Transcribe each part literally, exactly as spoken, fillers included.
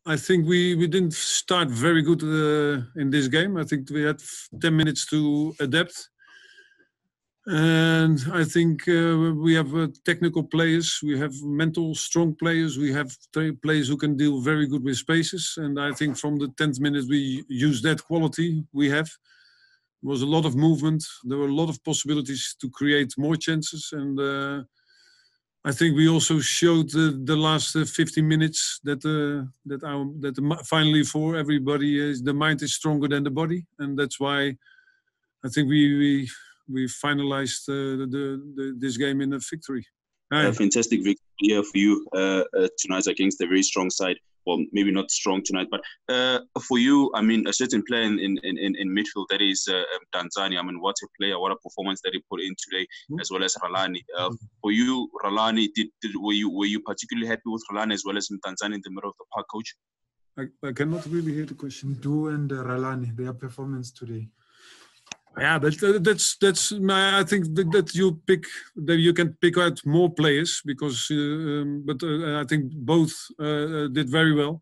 I think we, we didn't start very good uh, in this game. I think we had ten minutes to adapt. And I think uh, we have uh, technical players, we have mental strong players, we have players who can deal very good with spaces. And I think from the tenth minute we use that quality we have. There was a lot of movement. There were a lot of possibilities to create more chances. And uh, I think we also showed uh, the last uh, fifteen minutes that uh, that our that the, finally for everybody is the mind is stronger than the body, and that's why I think we we, we finalized uh, the, the, the this game in a victory. A fantastic victory here for you uh, uh, tonight against a very strong side. Well, maybe not strong tonight, but uh, for you, I mean, a certain player in in, in, in midfield, that is uh, Tanzania. I mean, what a player, what a performance that he put in today, mm-hmm. as well as Ralani. Uh, for you, Ralani, did, did were you were you particularly happy with Ralani as well as in Tanzania in the middle of the park, coach? I, I cannot really hear the question. Du and uh, Ralani, their performance today. Yeah, but that's that's. I think that, that you pick that you can pick out more players because, uh, um, but uh, I think both uh, did very well.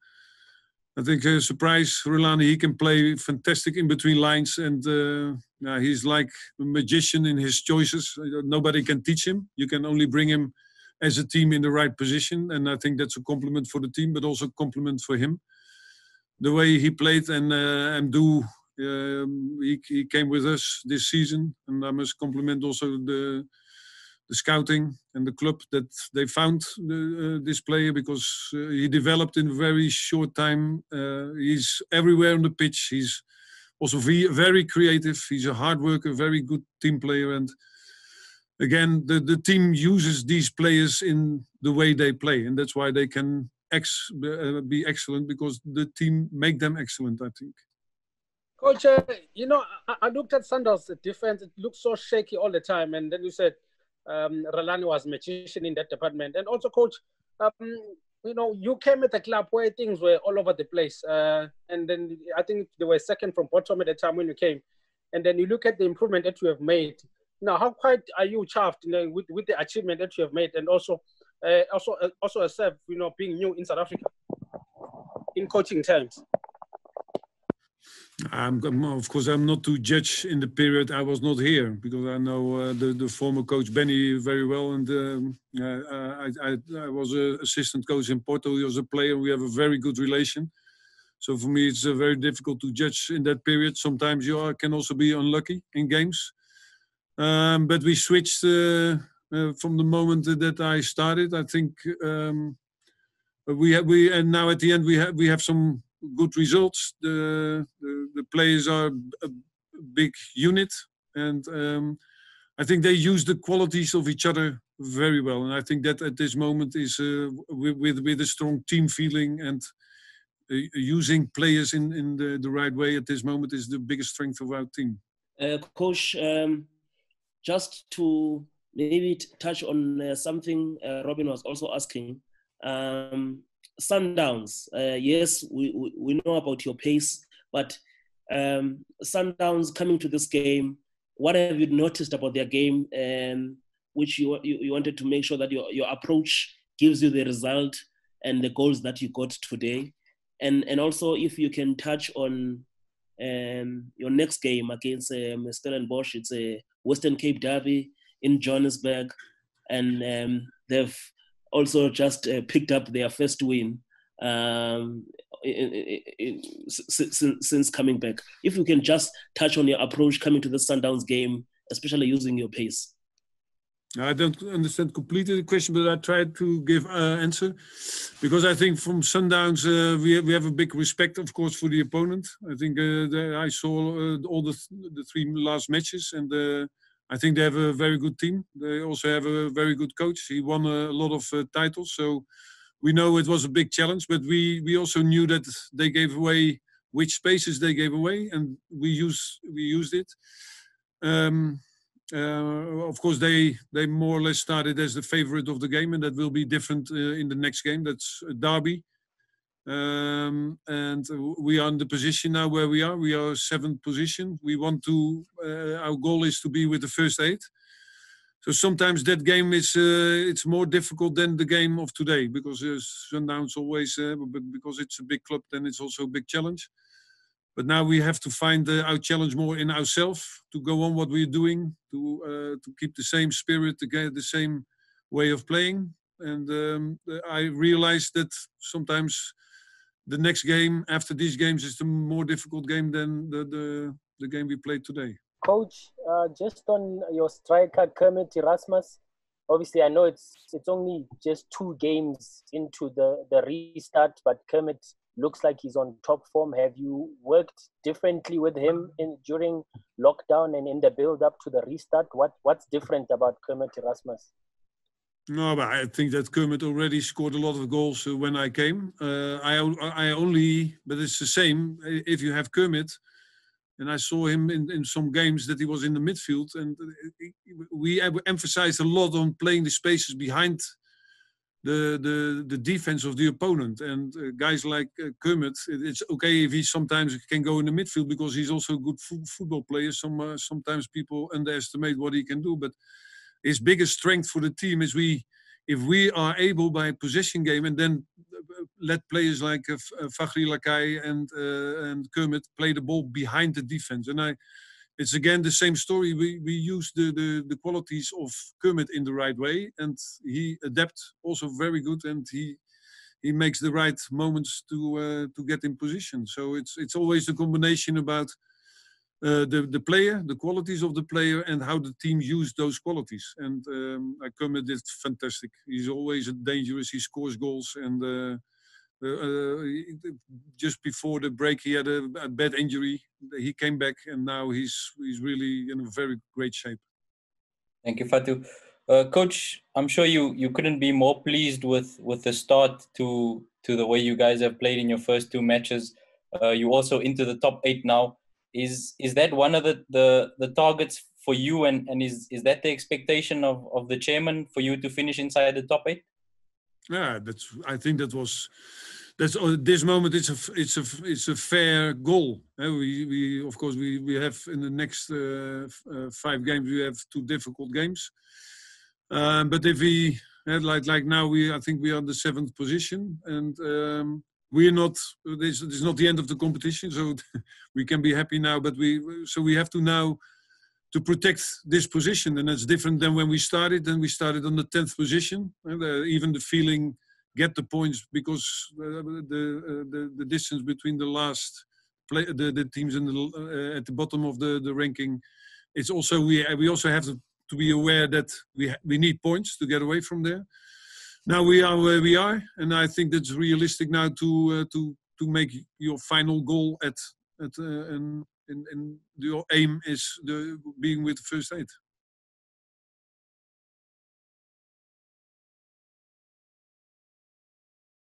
I think uh, surprise Ralani, he can play fantastic in between lines, and uh, yeah, he's like a magician in his choices. Nobody can teach him. You can only bring him as a team in the right position, and I think that's a compliment for the team, but also a compliment for him. The way he played and uh, and do. Um, he, he came with us this season, and I must compliment also the the scouting and the club that they found the, uh, this player because uh, he developed in a very short time. Uh, he's everywhere on the pitch. He's also very creative. He's a hard worker, very good team player, and again, the, the team uses these players in the way they play, and that's why they can ex, uh, be excellent because the team make them excellent, I think. Coach, uh, you know, I, I looked at Sundowns' defense. It looked so shaky all the time. And then you said um, Ralani was a magician in that department. And also, Coach, um, you know, you came at a club where things were all over the place. Uh, and then I think they were second from bottom at the time when you came. And then you look at the improvement that you have made. Now, how quite are you chuffed, you know, with, with the achievement that you have made? And also, uh, also, uh, also yourself, you know, being new in South Africa in coaching terms? I'm, of course, I'm not to judge in the period I was not here because I know uh, the, the former coach Benny very well, and um, uh, I, I, I was an assistant coach in Porto. He was a player. We have a very good relation. So for me, it's uh, very difficult to judge in that period. Sometimes you are, can also be unlucky in games. Um, but we switched uh, uh, from the moment that I started. I think um, we have, we and now at the end we have we have some good results. The, the the players are a big unit, and um, I think they use the qualities of each other very well. And I think that at this moment is uh, with, with with a strong team feeling and uh, using players in in the, the right way at this moment is the biggest strength of our team. Uh, Coach, um, just to maybe touch on uh, something uh, Robin was also asking. Um, Sundowns, uh, yes, we, we, we know about your pace, but um, Sundowns coming to this game, what have you noticed about their game, um, which you, you you wanted to make sure that your, your approach gives you the result and the goals that you got today? And and also if you can touch on um, your next game against um, Stellenbosch, it's a Western Cape Derby in Johannesburg, and um, they've also just uh, picked up their first win um, in, in, in, since, since coming back. If you can just touch on your approach coming to the Sundowns game, especially using your pace. I don't understand completely the question, but I tried to give an uh, answer. Because I think from Sundowns, uh, we, have, we have a big respect, of course, for the opponent. I think uh, the, I saw uh, all the, th the three last matches, and uh, I think they have a very good team. They also have a very good coach. He won a lot of uh, titles, so we know it was a big challenge. But we we also knew that they gave away which spaces they gave away, and we use we used it. Um, uh, of course, they they more or less started as the favorite of the game, and that will be different uh, in the next game. That's a derby. Um, and we are in the position now where we are. We are seventh position. We want to. Uh, our goal is to be with the first eight. so sometimes that game is uh, it's more difficult than the game of today because uh, Sundowns always, uh, but because it's a big club, then it's also a big challenge. But now we have to find uh, our challenge more in ourselves to go on what we're doing, to uh, to keep the same spirit, to get the same way of playing. And um, I realized that sometimes the next game after these games is the more difficult game than the the, the game we played today. Coach, uh, just on your striker Kermit Erasmus, obviously I know it's it's only just two games into the, the restart, but Kermit looks like he's on top form. Have you worked differently with him in during lockdown and in the build up to the restart? What what's different about Kermit Erasmus? No, but I think that Kermit already scored a lot of goals uh, when I came. Uh, I I only, but it's the same if you have Kermit. And I saw him in, in some games that he was in the midfield, and we emphasized a lot on playing the spaces behind the the, the defense of the opponent. And uh, guys like uh, Kermit, it's okay if he sometimes can go in the midfield because he's also a good fo football player. Some uh, sometimes people underestimate what he can do, but his biggest strength for the team is we, if we are able by possession game and then let players like uh, Fakhri Lakai and uh, and Kermit play the ball behind the defense. And I, it's again the same story. We we use the the, the qualities of Kermit in the right way, and he adapts also very good, and he he makes the right moments to uh, to get in position. So it's it's always a combination about Uh, the the player, the qualities of the player, and how the team use those qualities. And um, Kermit did fantastic. He's always dangerous. He scores goals. And uh, uh, uh, just before the break, he had a, a bad injury. He came back, and now he's he's really in a very great shape. Thank you, Fatou. Uh, Coach, I'm sure you you couldn't be more pleased with with the start to to the way you guys have played in your first two matches. Uh, you also into the top eight now. Is is that one of the, the, the targets for you, and, and is, is that the expectation of, of the chairman for you to finish inside the top eight? Yeah, that's. I think that was that's at this moment. It's a it's a it's a fair goal. Uh, we we of course we we have in the next uh, uh, five games we have two difficult games. Um, but if we uh, like like now we I think we are in the seventh position, and um, we're not. This is not the end of the competition, so we can be happy now. But we so we have to now to protect this position, and that's different than when we started. Then we started on the tenth position, and uh, even the feeling get the points because uh, the, uh, the the distance between the last play the, the teams in the uh, at the bottom of the the ranking. It's also we we also have to, to be aware that we we need points to get away from there. Now we are where we are, and I think that's realistic now to uh, to to make your final goal at at uh, and, and and your aim is the being with the first eight.